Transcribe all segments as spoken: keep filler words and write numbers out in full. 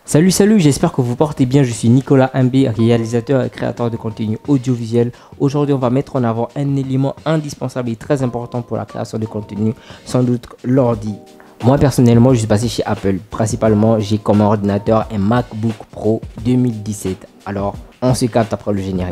Salut salut, j'espère que vous portez bien, je suis Nicolas Mbé, réalisateur et créateur de contenu audiovisuel. Aujourd'hui on va mettre en avant un élément indispensable et très important pour la création de contenu, sans doute l'ordi. Moi personnellement je suis passé chez Apple, principalement j'ai comme ordinateur un MacBook Pro deux mille dix-sept. Alors on se capte après le générique.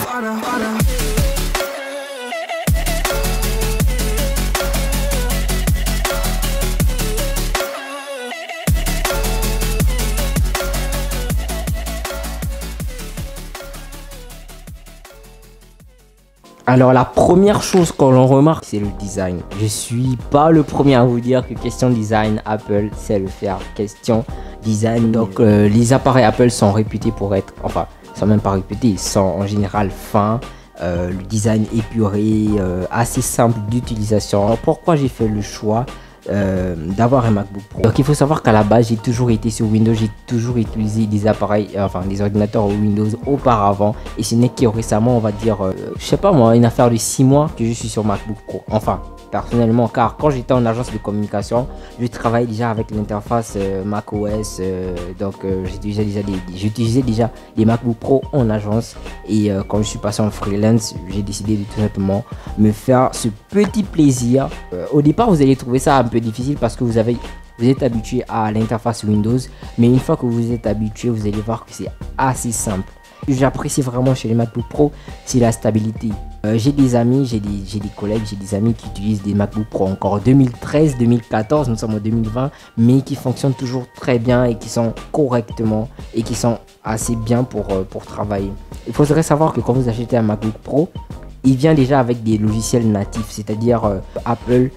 Alors la première chose qu'on l'on remarque, c'est le design. Je suis pas le premier à vous dire que question design, Apple sait le faire. Question design, donc euh, les appareils Apple sont réputés pour être, enfin, ils sont même pas réputés, ils sont en général fins. Euh, le design épuré, euh, assez simple d'utilisation. Alors pourquoi j'ai fait le choix Euh, d'avoir un MacBook Pro? Donc il faut savoir qu'à la base j'ai toujours été sur Windows, j'ai toujours utilisé des appareils, euh, enfin des ordinateurs Windows auparavant, et ce n'est que récemment, on va dire, euh, je sais pas moi, une affaire de six mois que je suis sur MacBook Pro. Enfin personnellement, car quand j'étais en agence de communication, je travaillais déjà avec l'interface euh, macOS, euh, donc euh, j'utilisais déjà des, j'utilisais déjà des MacBook Pro en agence, et euh, quand je suis passé en freelance, j'ai décidé de tout simplement me faire ce petit plaisir. Euh, au départ, vous allez trouver ça un peu difficile parce que vous avez vous êtes habitué à l'interface Windows, mais une fois que vous êtes habitué, vous allez voir que c'est assez simple. Ce que j'apprécie vraiment chez les MacBook Pro, c'est la stabilité. Euh, j'ai des amis, j'ai des, j'ai des collègues, j'ai des amis qui utilisent des MacBook Pro encore deux mille treize, deux mille quatorze, nous sommes en deux mille vingt, mais qui fonctionnent toujours très bien et qui sont correctement et qui sont assez bien pour, euh, pour travailler. Il faudrait savoir que quand vous achetez un MacBook Pro, il vient déjà avec des logiciels natifs, c'est-à-dire euh, Apple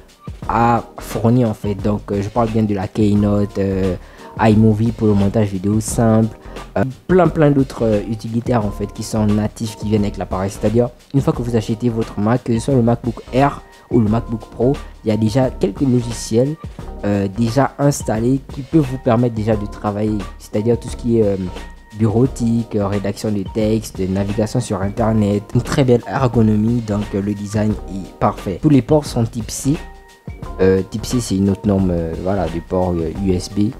a fourni en fait. Donc euh, je parle bien de la Keynote, euh, iMovie pour le montage vidéo simple, euh, plein plein d'autres euh, utilitaires en fait qui sont natifs, qui viennent avec l'appareil. C'est-à-dire une fois que vous achetez votre Mac, que ce soit le MacBook Air ou le MacBook Pro, il y a déjà quelques logiciels euh, déjà installés qui peuvent vous permettre déjà de travailler, c'est-à-dire tout ce qui est euh, bureautique, euh, rédaction de texte, navigation sur internet, une très belle ergonomie. Donc euh, le design est parfait. Tous les ports sont type C. Euh, type C, c'est une autre norme, euh, voilà, du port euh, U S B.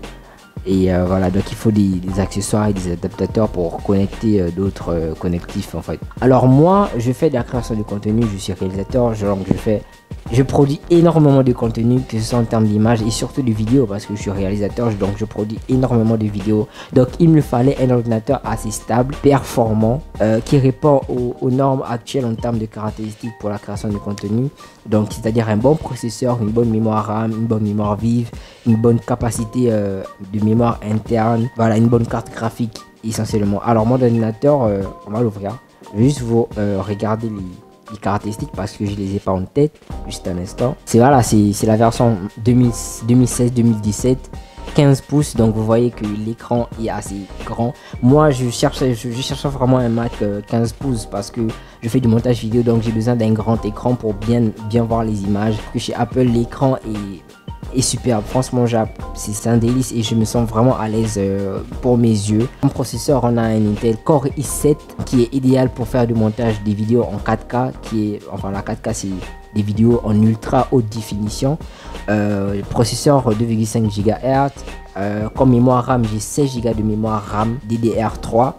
Et euh, voilà, donc il faut des, des accessoires et des adaptateurs pour connecter euh, d'autres euh, connectifs en fait. Alors moi, je fais de la création de contenu, je suis réalisateur, je, donc je fais, je produis énormément de contenu, que ce soit en termes d'images et surtout de vidéos, parce que je suis réalisateur, donc je produis énormément de vidéos. Donc il me fallait un ordinateur assez stable, performant, euh, qui répond aux, aux normes actuelles en termes de caractéristiques pour la création de contenu. Donc c'est-à-dire un bon processeur, une bonne mémoire RAM, une bonne mémoire vive, une bonne capacité euh, de mémoire interne, voilà, une bonne carte graphique essentiellement. Alors mon ordinateur, euh, on va l'ouvrir. Je vais juste vous euh, regarder les, les caractéristiques parce que je les ai pas en tête, juste un instant. C'est voilà, c'est la version deux mille seize deux mille dix-sept, quinze pouces, donc vous voyez que l'écran est assez grand. Moi je cherchais je, je cherchais vraiment un Mac euh, quinze pouces parce que je fais du montage vidéo, donc j'ai besoin d'un grand écran pour bien bien voir les images. Que chez Apple l'écran est est superbe, franchement c'est un délice et je me sens vraiment à l'aise euh, pour mes yeux. En processeur, on a un Intel Core i sept qui est idéal pour faire du montage des vidéos en quatre K, qui est, enfin la quatre K c'est des vidéos en ultra haute définition. Euh, processeur deux virgule cinq gigahertz, euh, comme mémoire RAM j'ai seize giga de mémoire RAM D D R trois.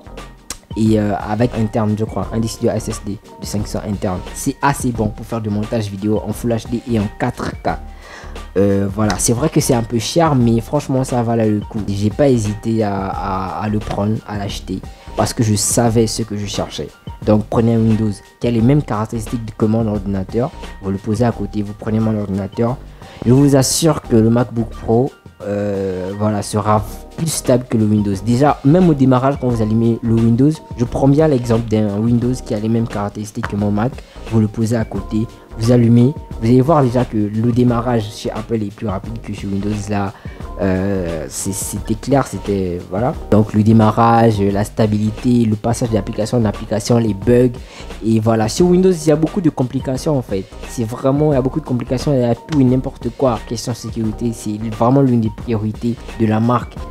Et euh, avec interne, je crois, un disque de S S D de cinq cents interne. C'est assez bon pour faire du montage vidéo en Full H D et en quatre K. Euh, voilà, c'est vrai que c'est un peu cher, mais franchement ça valait le coup. J'ai pas hésité à, à, à le prendre, à l'acheter, parce que je savais ce que je cherchais. Donc prenez un Windows qui a les mêmes caractéristiques que mon ordinateur, vous le posez à côté, vous prenez mon ordinateur. Je vous assure que le MacBook Pro euh, voilà, sera plus stable que le Windows. Déjà, même au démarrage, quand vous allumez le Windows, je prends bien l'exemple d'un Windows qui a les mêmes caractéristiques que mon Mac. Vous le posez à côté, vous allumez, vous allez voir déjà que le démarrage chez Apple est plus rapide que chez Windows. Là, euh, c'était clair, c'était voilà. Donc le démarrage, la stabilité, le passage d'application en application, les bugs, et voilà. Sur Windows, il y a beaucoup de complications en fait. C'est vraiment, il y a beaucoup de complications, il y a tout et n'importe quoi. Question sécurité, c'est vraiment l'une des priorités de la marque.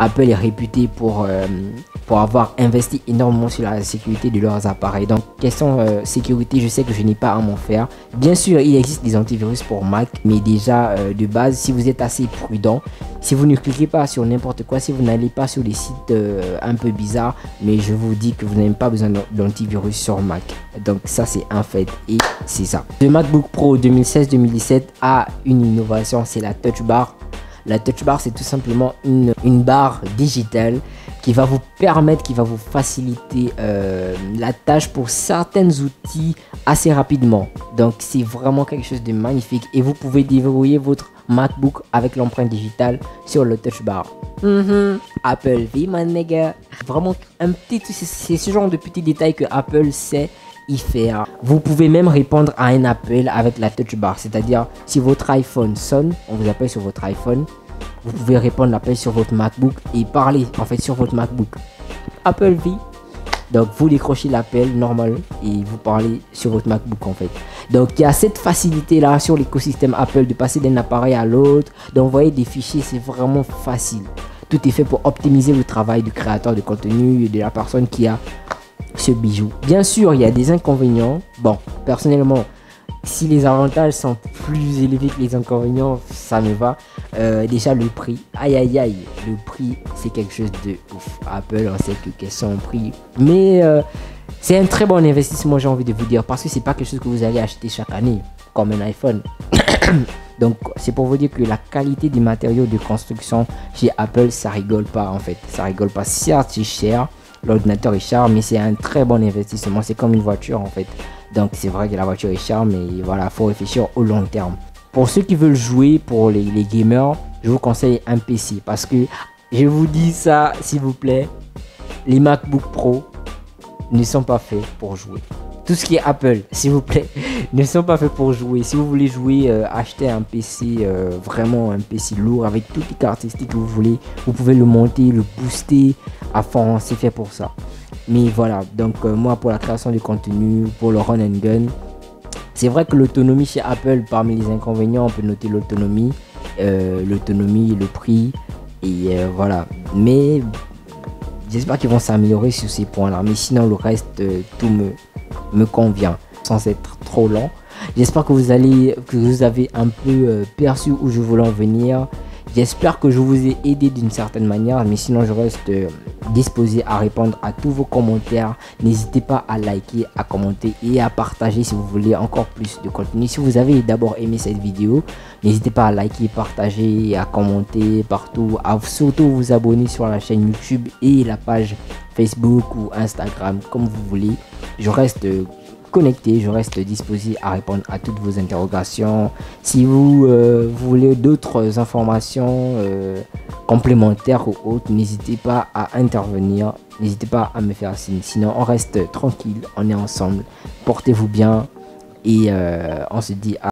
Apple est réputé pour, euh, pour avoir investi énormément sur la sécurité de leurs appareils. Donc, question euh, sécurité, je sais que je n'ai pas à m'en faire. Bien sûr, il existe des antivirus pour Mac, mais déjà euh, de base, si vous êtes assez prudent, si vous ne cliquez pas sur n'importe quoi, si vous n'allez pas sur des sites euh, un peu bizarres, mais je vous dis que vous n'avez pas besoin d'antivirus sur Mac. Donc ça, c'est un fait et c'est ça. Le MacBook Pro deux mille seize deux mille dix-sept a une innovation, c'est la Touch Bar. La Touch Bar, c'est tout simplement une, une barre digitale qui va vous permettre, qui va vous faciliter euh, la tâche pour certains outils assez rapidement. Donc, c'est vraiment quelque chose de magnifique. Et vous pouvez déverrouiller votre MacBook avec l'empreinte digitale sur le Touch Bar. Mm-hmm. Apple V, my nigga. Vraiment, un petit, c'est ce genre de petits détails que Apple sait y faire. Vous pouvez même répondre à un appel avec la Touch Bar, c'est-à-dire si votre iPhone sonne, on vous appelle sur votre iPhone, vous pouvez répondre à l'appel sur votre MacBook et parler en fait sur votre MacBook. Apple V. Donc vous décrochez l'appel normal et vous parlez sur votre MacBook en fait. Donc il y a cette facilité là sur l'écosystème Apple de passer d'un appareil à l'autre, d'envoyer des fichiers, c'est vraiment facile. Tout est fait pour optimiser le travail du créateur de contenu et de la personne qui a ce bijou. Bien sûr, il y a des inconvénients. Bon, personnellement, si les avantages sont plus élevés que les inconvénients, ça me va. Euh, déjà, le prix. Aïe, aïe, aïe. Le prix, c'est quelque chose de ouf. Apple, on sait que question prix. Mais euh, c'est un très bon investissement, j'ai envie de vous dire. Parce que c'est pas quelque chose que vous allez acheter chaque année, comme un iPhone. Donc, c'est pour vous dire que la qualité des matériaux de construction chez Apple, ça rigole pas en fait. Ça rigole pas. Certes, c'est cher. L'ordinateur est cher, mais c'est un très bon investissement. C'est comme une voiture en fait. Donc c'est vrai que la voiture est chère, mais voilà, faut réfléchir au long terme. Pour ceux qui veulent jouer, pour les, les gamers, je vous conseille un P C. Parce que je vous dis ça, s'il vous plaît, les MacBook Pro ne sont pas faits pour jouer. Tout ce qui est Apple, s'il vous plaît, ne sont pas faits pour jouer. Si vous voulez jouer, euh, achetez un P C, euh, vraiment un P C lourd avec toutes les caractéristiques que vous voulez. Vous pouvez le monter, le booster à fond, c'est fait pour ça. Mais voilà, donc euh, moi pour la création de contenu, pour le run and gun, c'est vrai que l'autonomie chez Apple, parmi les inconvénients, on peut noter l'autonomie, euh, l'autonomie, le prix, et euh, voilà. Mais j'espère qu'ils vont s'améliorer sur ces points-là. Mais sinon, le reste, euh, tout me, me convient, sans être trop long. J'espère que vous allez, que vous avez un peu euh, perçu où je voulais en venir. J'espère que je vous ai aidé d'une certaine manière, mais sinon je reste euh, disposé à répondre à tous vos commentaires. N'hésitez pas à liker, à commenter et à partager si vous voulez encore plus de contenu. Si vous avez d'abord aimé cette vidéo, n'hésitez pas à liker, partager, à commenter partout, à surtout vous abonner sur la chaîne YouTube et la page Facebook ou Instagram, comme vous voulez. Je reste euh, connecté, je reste disposé à répondre à toutes vos interrogations. Si vous, euh, vous voulez d'autres informations euh, complémentaires ou autres, n'hésitez pas à intervenir, n'hésitez pas à me faire signe. Sinon, on reste tranquille, on est ensemble. Portez-vous bien et euh, on se dit à